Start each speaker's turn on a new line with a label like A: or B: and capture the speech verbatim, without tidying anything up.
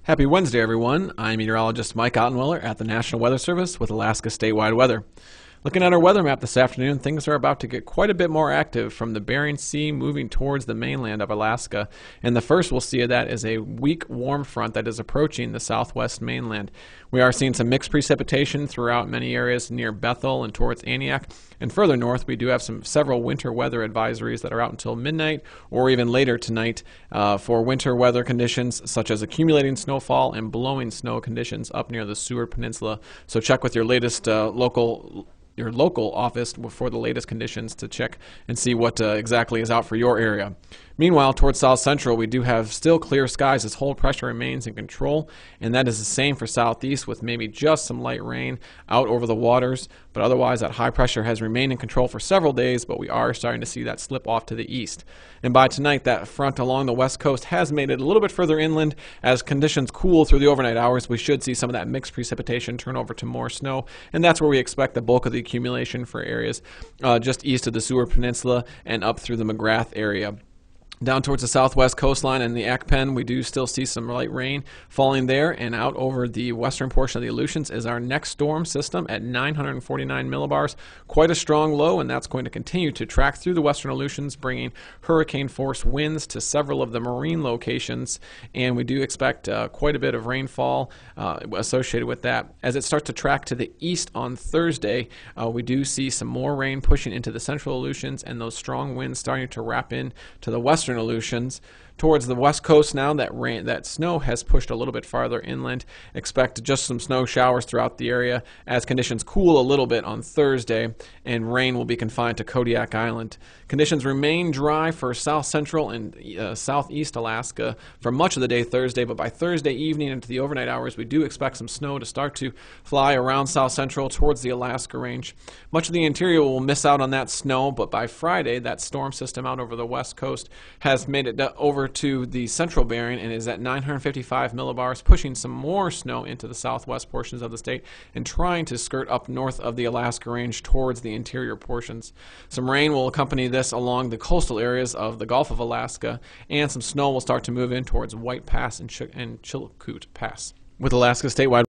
A: Happy Wednesday, everyone. I'm meteorologist Mike Ottenweller at the National Weather Service with Alaska Statewide Weather. Looking at our weather map this afternoon, things are about to get quite a bit more active from the Bering Sea moving towards the mainland of Alaska. And the first we'll see of that is a weak warm front that is approaching the southwest mainland. We are seeing some mixed precipitation throughout many areas near Bethel and towards Aniak. And further north, we do have some several winter weather advisories that are out until midnight or even later tonight uh, for winter weather conditions such as accumulating snowfall and blowing snow conditions up near the Seward Peninsula. So check with your latest uh, local your local office for the latest conditions to check and see what uh, exactly is out for your area. Meanwhile, towards South Central, we do have still clear skies as hold pressure remains in control, and that is the same for Southeast with maybe just some light rain out over the waters, but otherwise that high pressure has remained in control for several days, but we are starting to see that slip off to the east. And by tonight, that front along the west coast has made it a little bit further inland. As conditions cool through the overnight hours, we should see some of that mixed precipitation turn over to more snow, and that's where we expect the bulk of the accumulation for areas uh, just east of the Seward Peninsula and up through the McGrath area. Down towards the southwest coastline and the Akpen, we do still see some light rain falling there, and out over the western portion of the Aleutians is our next storm system at nine hundred forty-nine millibars. Quite a strong low, and that's going to continue to track through the western Aleutians, bringing hurricane-force winds to several of the marine locations, and we do expect uh, quite a bit of rainfall uh, associated with that. As it starts to track to the east on Thursday, uh, we do see some more rain pushing into the central Aleutians, and those strong winds starting to wrap in to the western Aleutians. Towards the west coast now, that rain, that snow has pushed a little bit farther inland. Expect just some snow showers throughout the area as conditions cool a little bit on Thursday, and rain will be confined to Kodiak Island. Conditions remain dry for south central and uh, southeast Alaska for much of the day Thursday, but by Thursday evening into the overnight hours, we do expect some snow to start to fly around south central towards the Alaska Range. Much of the interior will miss out on that snow, but by Friday, that storm system out over the west coast has made it over to the central Bering and is at nine hundred fifty-five millibars, pushing some more snow into the southwest portions of the state and trying to skirt up north of the Alaska Range towards the interior portions. Some rain will accompany this along the coastal areas of the Gulf of Alaska, and some snow will start to move in towards White Pass and, Ch and Chilkoot Pass. With Alaska Statewide